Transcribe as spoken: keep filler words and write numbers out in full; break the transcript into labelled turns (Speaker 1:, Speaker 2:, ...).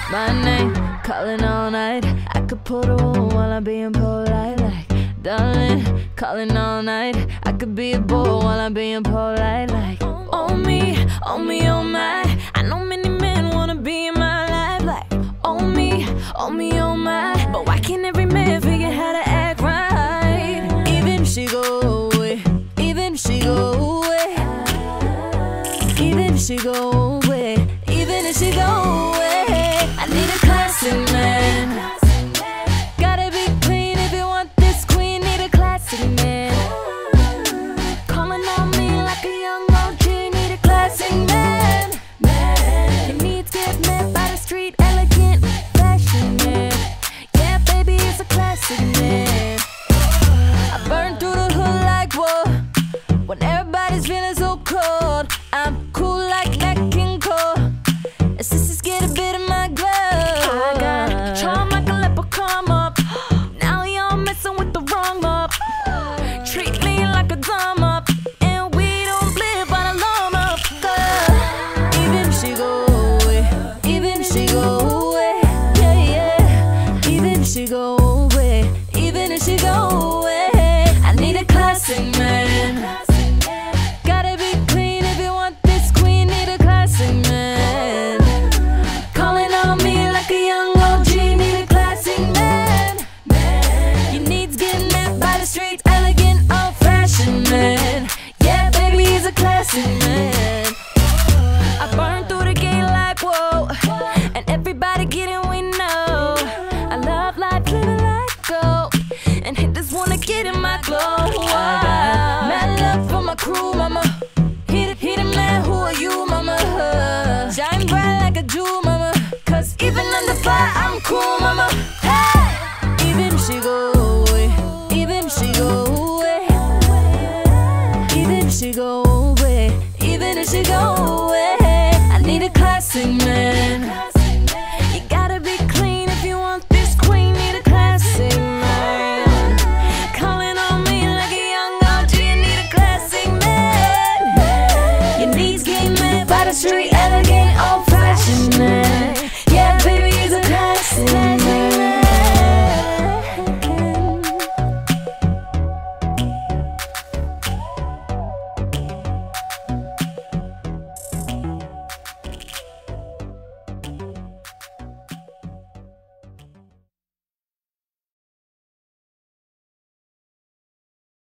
Speaker 1: my name, calling all night. I could pull the wool while I'm being polite, like, darling, calling all night. I could be a bull while I'm being polite, like, oh me, oh me, oh my. I know many men wanna be in my life, like, oh me, oh me, oh my. But why can't every man figure how to act right? Even if she go away, even if she go away, even if she go away, even if she go away, I need a classic man. Gotta be clean if you want this queen. Need a classic man. Calling on me like a young O G. Need a classic man. Your needs get met by the street, elegant fashion man. Yeah, baby, it's a classic man. I burn through the hood like whoa. When everybody's feeling so cold, I'm cool like Nat King Cole. And sisters get a bit of my glow. I got charm like a leprechaun up. Now y'all messing with the wrong mob. Treat me like a dumb up, and we don't live by the law up. Even if she go away, even if she go away, yeah, yeah. Even if she go away, even if she go away, I need a classic man. Gotta be clean if you want this queen. Need a classic man. Calling on me like a young O G. Need a classic man. Your needs getting met by the streets, elegant, old-fashioned man. Yeah, baby, he's a classic man. I burn through the gate like whoa, and everybody getting we know. I love life, living like gold, and haters wanna get in my glow. Mad love for my crew, mama. He the, he the man, who are you, mama? Shine bright like a jewel, mama. Cause even under fire, I'm cool, mama. Hey! Even if she go away, even if she go away, even if she go away, even if she go away, I need a classic man. You gotta be clean if you want this queen. Need a classic man. Calling on me like a young O G. Need a classic man. Your needs get met by the street,